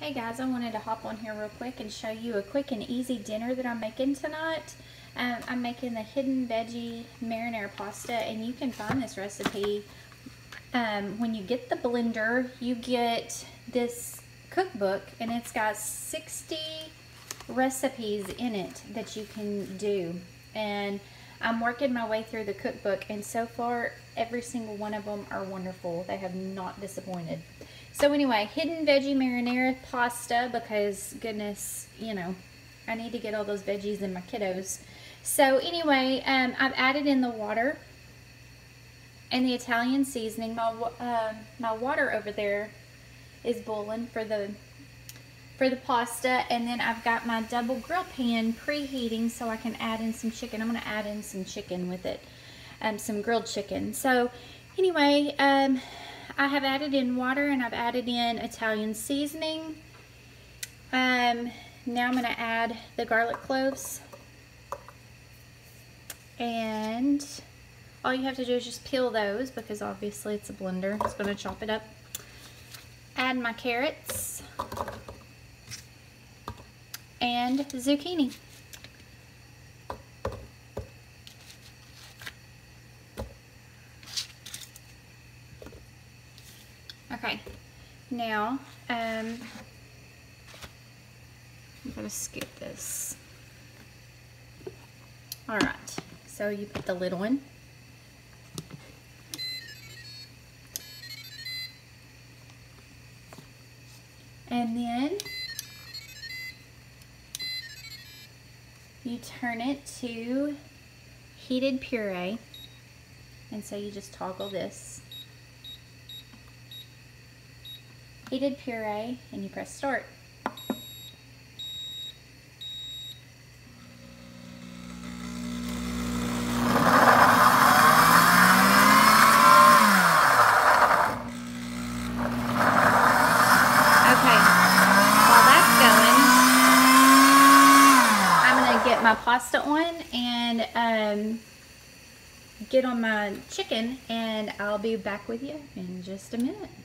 Hey guys, I wanted to hop on here real quick and show you a quick and easy dinner that I'm making tonight. I'm making the hidden veggie marinara pasta, and you can find this recipe when you get the blender. You get this cookbook and it's got 60 recipes in it that you can do, and I'm working my way through the cookbook, and so far every single one of them are wonderful. They have not disappointed. So anyway, hidden veggie marinara pasta, because goodness, you know, I need to get all those veggies in my kiddos. So anyway, I've added in the water and the Italian seasoning. My water over there is boiling for the pasta, and then I've got my double grill pan preheating so I can add in some chicken. I'm going to add in some chicken with it, some grilled chicken. So anyway, I have added in water and I've added in Italian seasoning. Now I'm going to add the garlic cloves, and all you have to do is just peel those, because obviously it's a blender. It's going to chop it up. Add my carrots and zucchini. Okay, now I'm gonna scoop this. All right, so you put the lid on. And then you turn it to heated puree, and so you just toggle this. Heated puree, and you press start. My pasta on and get on my chicken, and I'll be back with you in just a minute.